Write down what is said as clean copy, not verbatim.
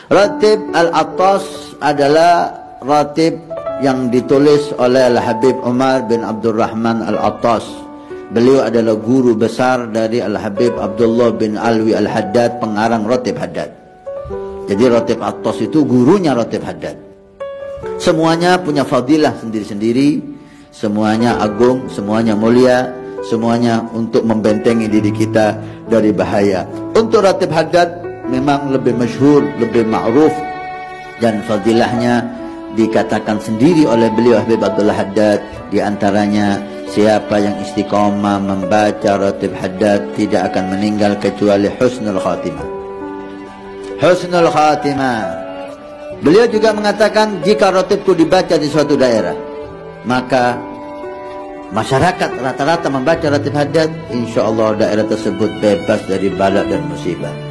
Ratib Al-Attas adalah ratib yang ditulis oleh Al-Habib Umar bin Abdurrahman Al-Attas. Beliau adalah guru besar dari Al-Habib Abdullah bin Alwi Al-Haddad, pengarang Ratib Haddad. Jadi Ratib Attas itu gurunya Ratib Haddad. Semuanya punya fadilah sendiri-sendiri, semuanya agung, semuanya mulia, semuanya untuk membentengi diri kita dari bahaya. Untuk Ratib Haddad memang lebih masyhur, lebih ma'ruf, dan fadilahnya dikatakan sendiri oleh beliau Habib Abdullah Haddad. Di antaranya, siapa yang istiqomah membaca Ratib Haddad tidak akan meninggal kecuali husnul khatimah. Husnul khatimah. Beliau juga mengatakan, jika Ratib itu dibaca di suatu daerah, maka masyarakat rata-rata membaca Ratib Haddad, insya Allah daerah tersebut bebas dari bala dan musibah.